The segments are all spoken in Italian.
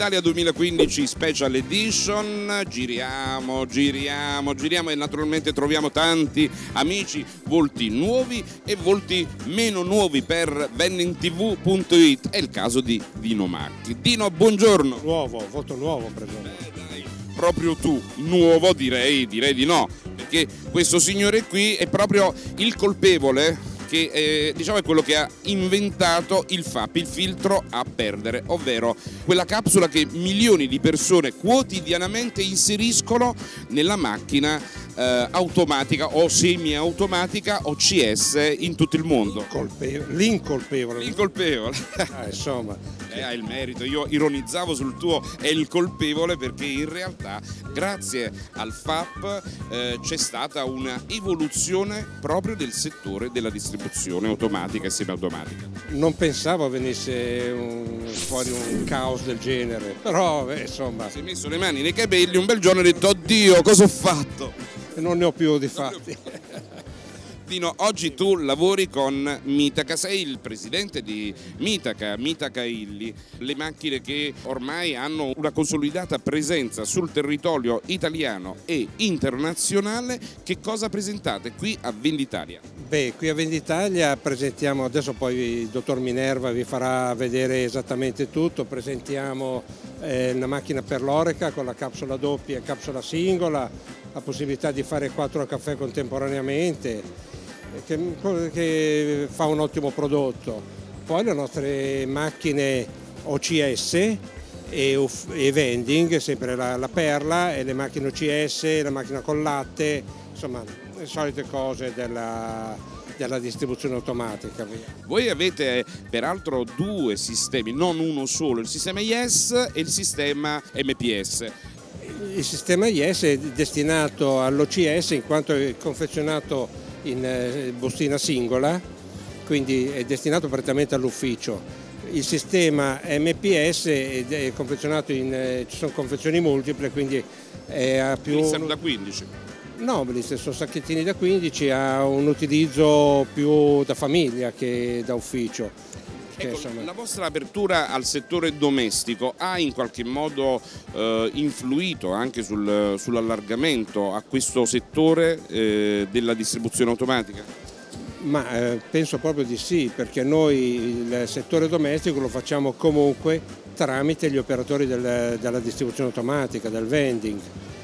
Venditalia 2015 Special Edition, giriamo e naturalmente troviamo tanti amici, volti nuovi e volti meno nuovi per vendingtv.it. È il caso di Dino Macchi. Dino, buongiorno. Nuovo, volto nuovo presente. Dai, proprio tu, nuovo direi di no, perché questo signore qui è proprio il colpevole che diciamo è quello che ha inventato il FAP, il filtro a perdere, ovvero quella capsula che milioni di persone quotidianamente inseriscono nella macchina automatica o semi-automatica OCS in tutto il mondo. L'incolpevole. Insomma. Ha il merito, io ironizzavo sul tuo è il colpevole perché in realtà grazie al FAP c'è stata una evoluzione proprio del settore della distribuzione automatica e semiautomatica. Non pensavo venisse fuori un caos del genere, però insomma... Si è messo le mani nei capelli un bel giorno e ha detto oddio cosa ho fatto? E non ne ho più di fatti. Dino, oggi tu lavori con Mitaca, sei il presidente di Mitaca Illy, le macchine che ormai hanno una consolidata presenza sul territorio italiano e internazionale. Che cosa presentate qui a Venditalia? Beh, qui a Venditalia presentiamo, adesso poi il dottor Minerva vi farà vedere esattamente tutto, presentiamo una macchina per l'oreca con la capsula doppia e capsula singola, la possibilità di fare 4 caffè contemporaneamente, che fa un ottimo prodotto. Poi le nostre macchine OCS e vending, sempre la perla, e le macchine OCS, la macchina con latte, insomma le solite cose della distribuzione automatica. Voi avete peraltro 2 sistemi, non uno solo, il sistema IS e il sistema MPS. Il sistema IS è destinato all'OCS in quanto è confezionato in bustina singola, quindi è destinato prettamente all'ufficio. Il sistema MPS è confezionato ci sono confezioni multiple, quindi ha più... Quindi da 15? No, sono sacchettini da 15, ha un utilizzo più da famiglia che da ufficio. Ecco, la vostra apertura al settore domestico ha in qualche modo influito anche sull'allargamento a questo settore della distribuzione automatica? Ma penso proprio di sì, perché noi il settore domestico lo facciamo comunque tramite gli operatori della distribuzione automatica, del vending.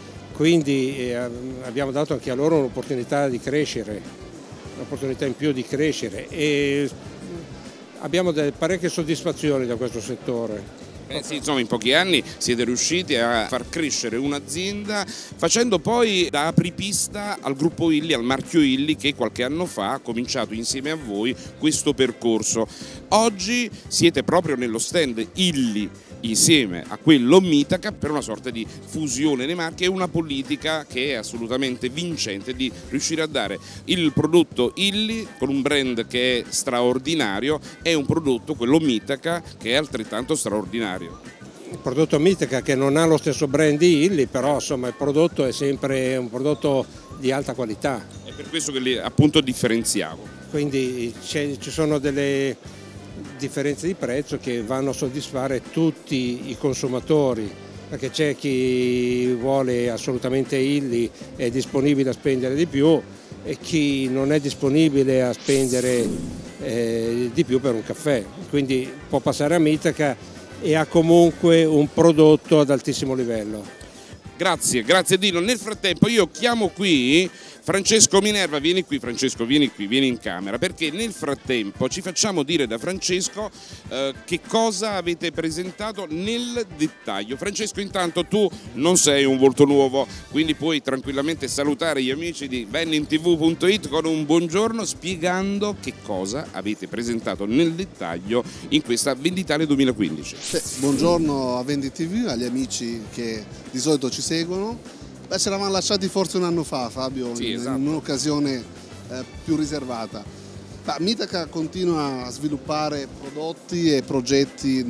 Quindi abbiamo dato anche a loro un'opportunità di crescere, un'opportunità in più di crescere. E abbiamo parecchie soddisfazioni da questo settore. Sì, insomma, in pochi anni siete riusciti a far crescere un'azienda facendo poi da apripista al gruppo Illy, al marchio Illy, che qualche anno fa ha cominciato insieme a voi questo percorso. Oggi siete proprio nello stand Illy insieme a quello Mitaca per una sorta di fusione dei marchi e una politica che è assolutamente vincente di riuscire a dare il prodotto Illy con un brand che è straordinario e un prodotto, quello Mitaca, che è altrettanto straordinario. Il prodotto Mitaca che non ha lo stesso brand di Illy, però insomma il prodotto è sempre un prodotto di alta qualità. È per questo che appunto differenziavo. Quindi ci sono delle differenze di prezzo che vanno a soddisfare tutti i consumatori, perché c'è chi vuole assolutamente Illy, è disponibile a spendere di più, e chi non è disponibile a spendere di più per un caffè, quindi può passare a Mitaca e ha comunque un prodotto ad altissimo livello. Grazie Dino. Nel frattempo io chiamo qui Francesco Minerva, vieni qui Francesco, vieni in camera, perché nel frattempo ci facciamo dire da Francesco che cosa avete presentato nel dettaglio. Francesco, intanto tu non sei un volto nuovo, quindi puoi tranquillamente salutare gli amici di vendingtv.it con un buongiorno spiegando che cosa avete presentato nel dettaglio in questa Venditalia 2015. Buongiorno a VendiTV, agli amici che di solito ci seguono. Ci eravamo lasciati forse un anno fa, Fabio, sì, esatto, in un'occasione più riservata. Mitaca continua a sviluppare prodotti e progetti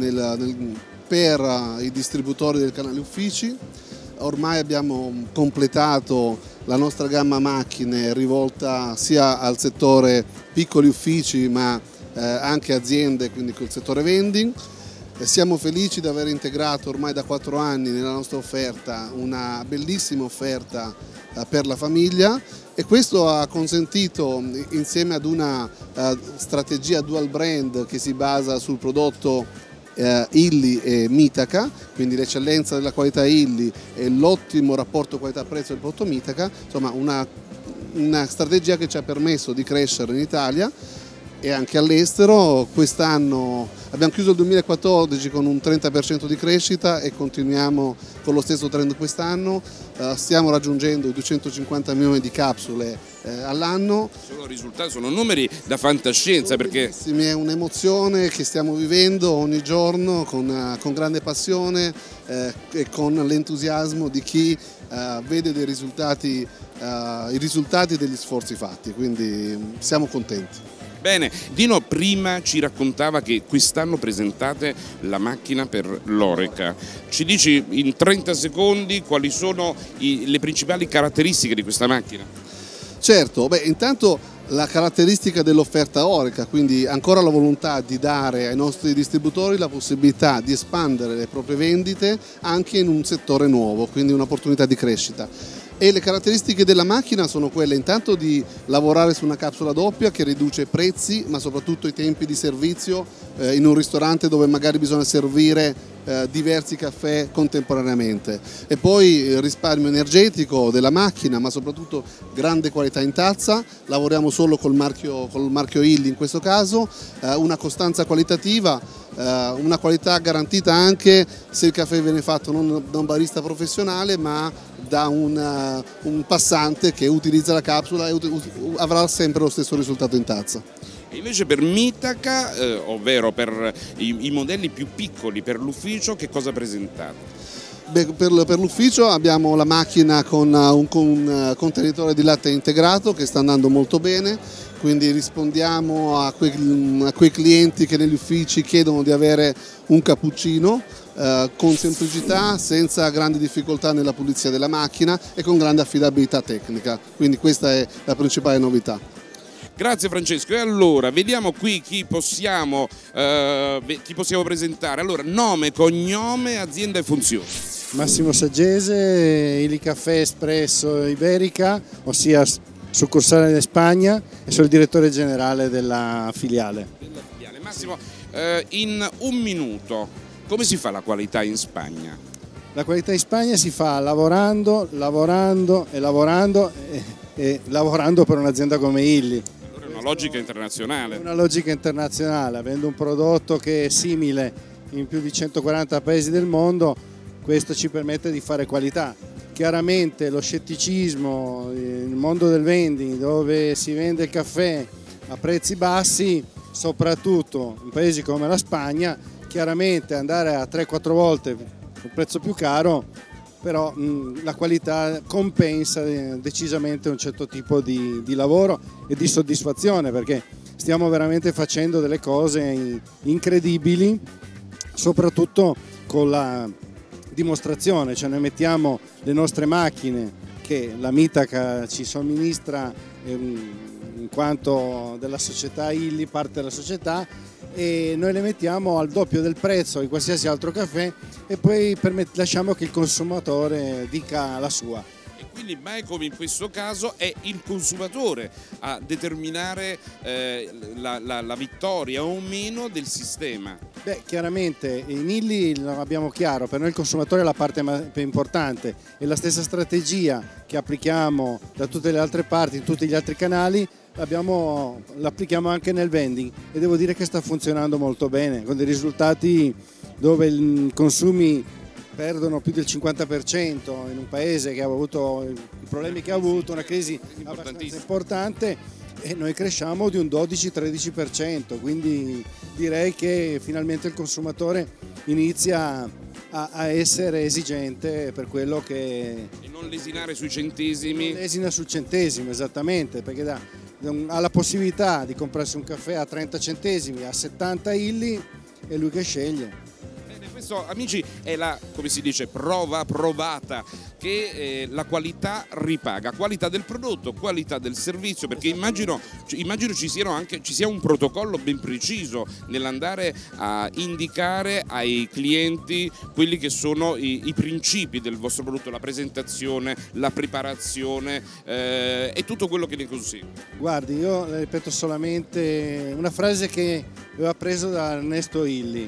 per i distributori del canale uffici. Ormai abbiamo completato la nostra gamma macchine rivolta sia al settore piccoli uffici ma anche aziende, quindi col settore vending. Siamo felici di aver integrato ormai da 4 anni nella nostra offerta una bellissima offerta per la famiglia, e questo ha consentito, insieme ad una strategia dual brand che si basa sul prodotto Illy e Mitaca, quindi l'eccellenza della qualità Illy e l'ottimo rapporto qualità-prezzo del prodotto Mitaca, insomma una strategia che ci ha permesso di crescere in Italia e anche all'estero. Quest'anno abbiamo chiuso il 2014 con un 30% di crescita e continuiamo con lo stesso trend quest'anno. Stiamo raggiungendo i 250 milioni di capsule all'anno. Sono risultati, sono numeri da fantascienza, perché è un'emozione che stiamo vivendo ogni giorno con grande passione e con l'entusiasmo di chi vede i risultati degli sforzi fatti, quindi siamo contenti. Bene, Dino prima ci raccontava che quest'anno presentate la macchina per l'Oreca. Ci dici in 30 secondi quali sono le principali caratteristiche di questa macchina? Certo, intanto la caratteristica dell'offerta Oreca, quindi ancora la volontà di dare ai nostri distributori la possibilità di espandere le proprie vendite anche in un settore nuovo, quindi un'opportunità di crescita. E le caratteristiche della macchina sono quelle intanto di lavorare su una capsula doppia che riduce prezzi, ma soprattutto i tempi di servizio in un ristorante dove magari bisogna servire diversi caffè contemporaneamente, e poi il risparmio energetico della macchina, ma soprattutto grande qualità in tazza. Lavoriamo solo col marchio Illy in questo caso, una costanza qualitativa, una qualità garantita anche se il caffè viene fatto non da un barista professionale ma da un passante che utilizza la capsula e avrà sempre lo stesso risultato in tazza. E invece per Mitaca, ovvero per i modelli più piccoli, per l'ufficio, che cosa presentate? Per l'ufficio abbiamo la macchina con un contenitore di latte integrato che sta andando molto bene, quindi rispondiamo a quei clienti che negli uffici chiedono di avere un cappuccino con semplicità, senza grandi difficoltà nella pulizia della macchina e con grande affidabilità tecnica, quindi questa è la principale novità. Grazie Francesco, e allora vediamo qui chi possiamo presentare. Allora, nome, cognome, azienda e funzioni. Massimo Saggese, Illy Caffè Espresso Iberica, ossia succursale in Spagna, e sono il direttore generale della filiale. Massimo, in un minuto, come si fa la qualità in Spagna? La qualità in Spagna si fa lavorando per un'azienda come Illy. Allora è una logica internazionale. Una logica internazionale, avendo un prodotto che è simile in più di 140 paesi del mondo, questo ci permette di fare qualità. Chiaramente lo scetticismo nel mondo del vending, dove si vende il caffè a prezzi bassi, soprattutto in paesi come la Spagna, chiaramente andare a 3-4 volte un prezzo più caro, però la qualità compensa decisamente un certo tipo di lavoro e di soddisfazione, perché stiamo veramente facendo delle cose incredibili, soprattutto con la dimostrazione, cioè noi mettiamo le nostre macchine che la Mitaca ci somministra in quanto della società Illy, parte della società, e noi le mettiamo al doppio del prezzo di qualsiasi altro caffè e poi lasciamo che il consumatore dica la sua. E quindi mai come in questo caso è il consumatore a determinare la vittoria o meno del sistema. Beh, chiaramente in Illy lo abbiamo chiaro, per noi il consumatore è la parte più importante, e la stessa strategia che applichiamo da tutte le altre parti, in tutti gli altri canali, l'applichiamo anche nel vending, e devo dire che sta funzionando molto bene, con dei risultati dove i consumi perdono più del 50% in un paese che ha avuto i problemi che ha avuto, una crisi abbastanza importante, e noi cresciamo di un 12-13%, quindi direi che finalmente il consumatore inizia a essere esigente per quello che... E non lesinare sui centesimi. Non lesina sul centesimo, esattamente, perché ha la possibilità di comprarsi un caffè a 30 centesimi, a 70 Illy, è lui che sceglie. Questo, amici, è la, come si dice, prova provata che la qualità ripaga, qualità del prodotto, qualità del servizio, perché immagino ci sia un protocollo ben preciso nell'andare a indicare ai clienti quelli che sono i principi del vostro prodotto, la presentazione, la preparazione e tutto quello che ne consegue. Guardi, io ripeto solamente una frase che avevo preso da Ernesto Illy: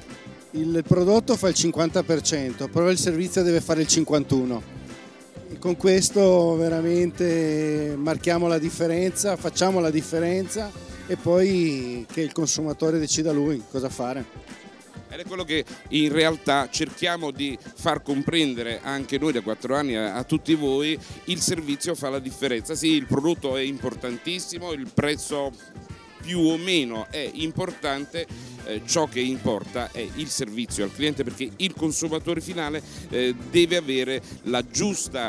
il prodotto fa il 50%, però il servizio deve fare il 51%. E con questo veramente marchiamo la differenza, facciamo la differenza e poi che il consumatore decida lui cosa fare. Ed è quello che in realtà cerchiamo di far comprendere anche noi da 4 anni a tutti voi: il servizio fa la differenza. Sì, il prodotto è importantissimo, il prezzo più o meno è importante, ciò che importa è il servizio al cliente, perché il consumatore finale deve avere la giusta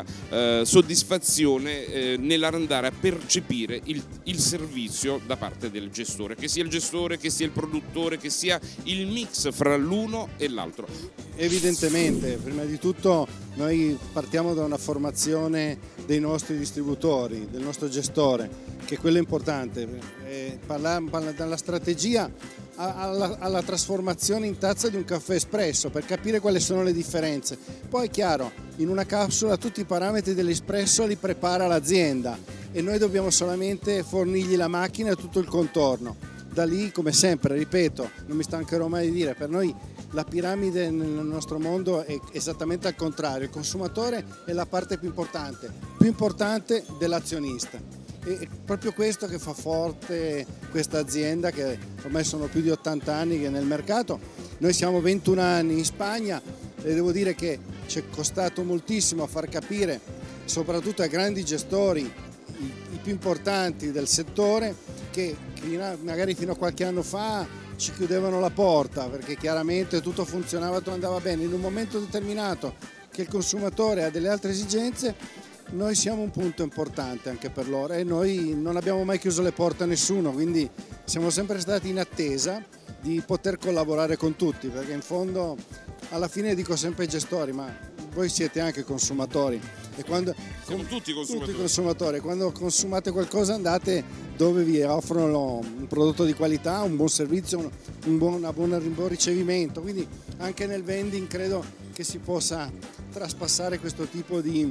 soddisfazione nell'andare a percepire il servizio da parte del gestore, che sia il gestore, che sia il produttore, che sia il mix fra l'uno e l'altro. Evidentemente, prima di tutto noi partiamo da una formazione dei nostri distributori, del nostro gestore, che è quello importante. Parla dalla strategia alla trasformazione in tazza di un caffè espresso, per capire quali sono le differenze. Poi è chiaro, in una capsula tutti i parametri dell'espresso li prepara l'azienda e noi dobbiamo solamente fornirgli la macchina e tutto il contorno. Da lì, come sempre, ripeto, non mi stancherò mai di dire, per noi la piramide nel nostro mondo è esattamente al contrario: il consumatore è la parte più importante dell'azionista. È proprio questo che fa forte questa azienda, che ormai sono più di 80 anni che è nel mercato. Noi siamo 21 anni in Spagna e devo dire che ci è costato moltissimo a far capire, soprattutto ai grandi gestori, i più importanti del settore, che magari fino a qualche anno fa ci chiudevano la porta perché chiaramente tutto funzionava, tutto andava bene. In un momento determinato che il consumatore ha delle altre esigenze, noi siamo un punto importante anche per loro e noi non abbiamo mai chiuso le porte a nessuno, quindi siamo sempre stati in attesa di poter collaborare con tutti, perché in fondo alla fine dico sempre ai gestori: ma voi siete anche consumatori e quando siamo tutti consumatori, quando consumate qualcosa andate dove vi offrono un prodotto di qualità, un buon servizio, un buon ricevimento. Quindi anche nel vending credo che si possa traspassare questo tipo di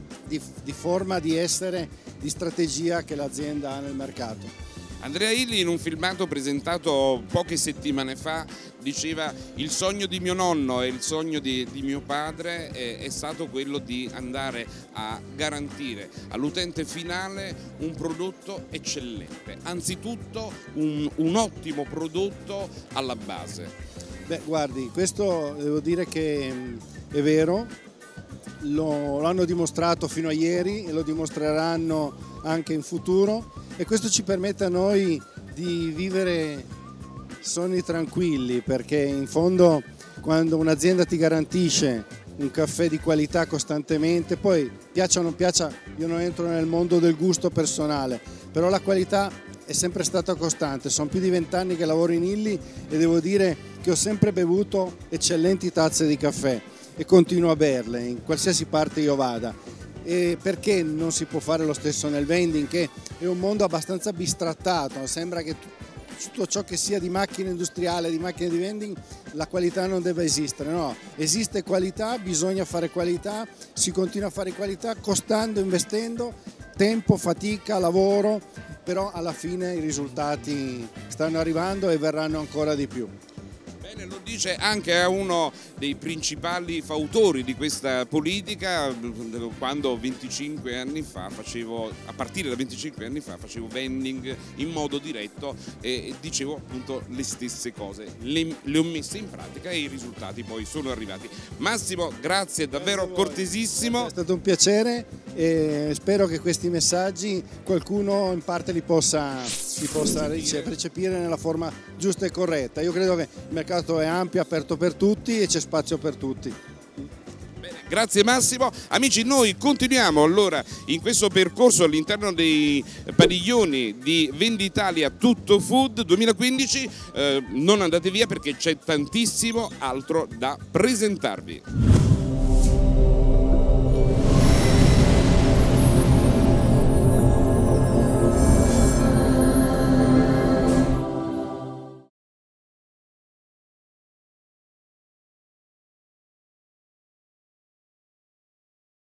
forma di essere, di strategia che l'azienda ha nel mercato. Andrea Illy, in un filmato presentato poche settimane fa, diceva: il sogno di mio nonno e il sogno di mio padre è stato quello di andare a garantire all'utente finale un prodotto eccellente, anzitutto un ottimo prodotto alla base. Beh, guardi, questo devo dire che è vero. Lo hanno dimostrato fino a ieri e lo dimostreranno anche in futuro, e questo ci permette a noi di vivere sonni tranquilli, perché in fondo quando un'azienda ti garantisce un caffè di qualità costantemente, poi piaccia o non piaccia, io non entro nel mondo del gusto personale, però la qualità è sempre stata costante. Sono più di 20 anni che lavoro in Illy e devo dire che ho sempre bevuto eccellenti tazze di caffè e continuo a berle in qualsiasi parte io vada. E perché non si può fare lo stesso nel vending, che è un mondo abbastanza bistrattato? Sembra che tutto ciò che sia di macchina industriale, di macchine di vending, la qualità non deve esistere. No, esiste qualità, bisogna fare qualità, si continua a fare qualità costando, investendo tempo, fatica, lavoro, però alla fine i risultati stanno arrivando e verranno ancora di più. Bene, lo dice anche a uno dei principali fautori di questa politica, quando a partire da 25 anni fa facevo vending in modo diretto e dicevo appunto le stesse cose, le ho messe in pratica e i risultati poi sono arrivati. Massimo, grazie, davvero cortesissimo. È stato un piacere e spero che questi messaggi qualcuno in parte li possa recepire nella forma giusta e corretta. Io credo che il mercato è ampio, aperto per tutti e c'è spazio per tutti. Bene, Grazie Massimo. Amici, noi continuiamo allora in questo percorso all'interno dei padiglioni di Venditalia Tutto Food 2015. Non andate via perché c'è tantissimo altro da presentarvi.